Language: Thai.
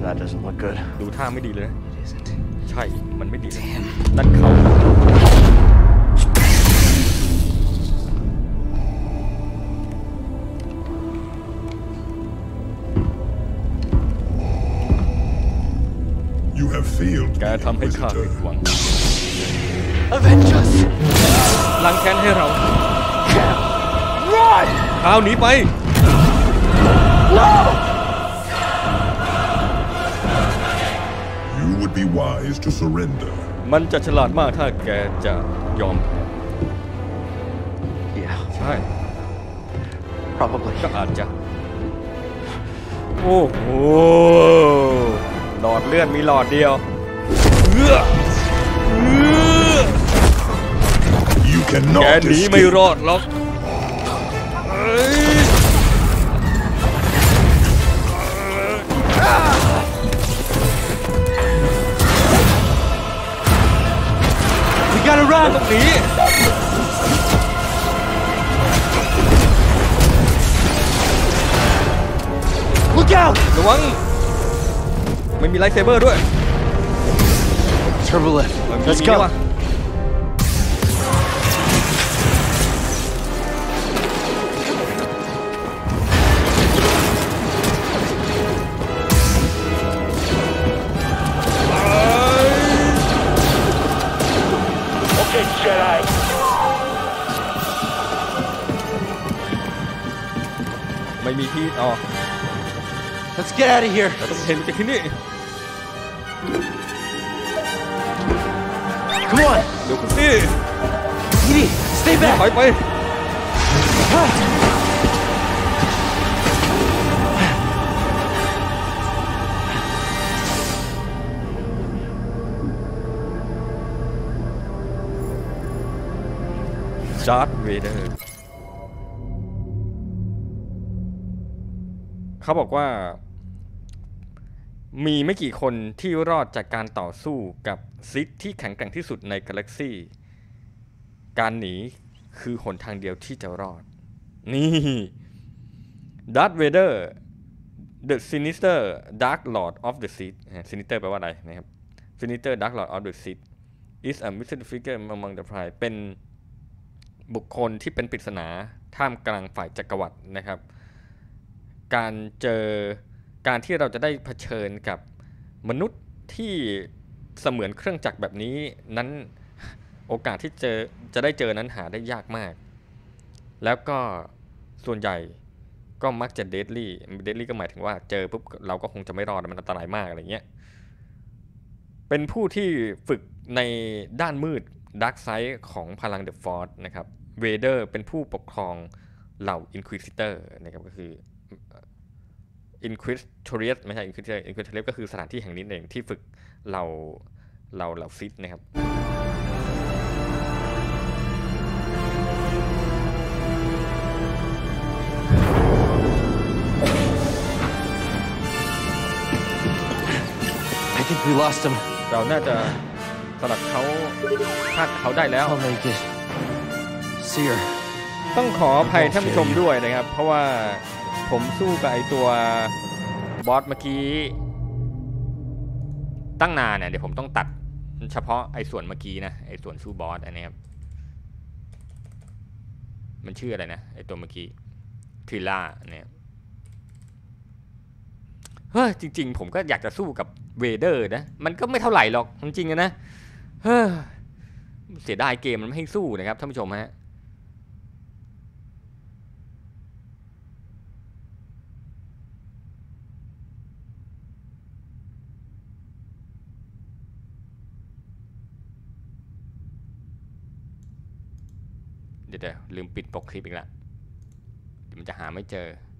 That doesn't look good. ดูท่าไม่ดีเลยนะ It isn't. ใช่มันไม่ดีเลยนั่นเขา You have failed แก me, ทำให้ข้าผิด Inquisitor. หวัง Avenge us! ล้างแค้นให้เรา Run! ข้าวหนีไป No! You would be wise to surrender. มันจะฉลาดมากถ้าแกจะยอมแพ้ Yeah, ใช่ probably. ก็อาจจะ โอ้โหหลอดเลือดมีหลอดเดียวเอื้อ You แก cannot หนีไม่ escape. รอดหรอกเอ้ย We gotta ต้อ run! งหนี Look out! ระวังไม่มีไลท์เซเบอร์ด้วย Turbo lift. มี Let's มี go. ว่ะไม่มีที่อ๋อ Let's get out of here. เราต้องเห็นจากที่นี่ Come on. เดี๋ยวคุณสิ Edie, stay ถ back. อยไปดาร์ธเวเดอร์เขาบอกว่ามีไม่กี่คนที่รอดจากการต่อสู้กับซิธที่แข็งแกร่งที่สุดในกาแล็กซี่การหนีคือหนทางเดียวที่จะรอดนี่ดาร์ธเวเดอร์ The Sinister Dark Lord of the Sith Sinister แปลว่าอะไรนะครับ Sinister Dark Lord of the Sith is a mystery figure among the Pride เป็นบุคคลที่เป็นปริศนาท่ามกลางฝ่ายจักรวรรดินะครับการที่เราจะได้เผชิญกับมนุษย์ที่เสมือนเครื่องจักรแบบนี้นั้นโอกาสที่จะได้เจอนั้นหาได้ยากมากแล้วก็ส่วนใหญ่ก็มักจะเดดลี่ก็หมายถึงว่าเจอปุ๊บเราก็คงจะไม่รอดมันอันตรายมากอะไรเงี้ยเป็นผู้ที่ฝึกในด้านมืดดาร์กไซด์ของพลังเดอะฟอร์สนะครับเวเดอร์เป็นผู้ปกครองเหล่าอินควิซิเตอร์นะครับก็คือInquisitorius ไม่ใช่ Inquisitorius ก็คือสถานที่แห่งนี้เองที่ฝึกเราซิธนะครับ I think we lost him. เราน่าจะสลัดเขาพาดเขาได้แล้ว I'll make it. Seer. ต้องขออภัยท่านผู้ชมด้วยนะครับเพราะว่าผมสู้กับไอตัวบอสเมื่อกี้ตั้งนานเนี่ยเดี๋ยวผมต้องตัดเฉพาะไอส่วนเมื่อกี้นะไอส่วนสู้บอสอันนี้ครับมันชื่ออะไรนะไอตัวเมื่อกี้ทิล่าเนี่ยเฮ้ยจริงๆผมก็อยากจะสู้กับเวเดอร์นะมันก็ไม่เท่าไหร่หรอกจริงๆนะเฮ้ยเสียดายเกมมันไม่ให้สู้นะครับท่านผู้ชมฮะเดี๋ยวลืมปิดปกคลิปอีกแล้วเดี๋ยวมันจะหาไม่เจอ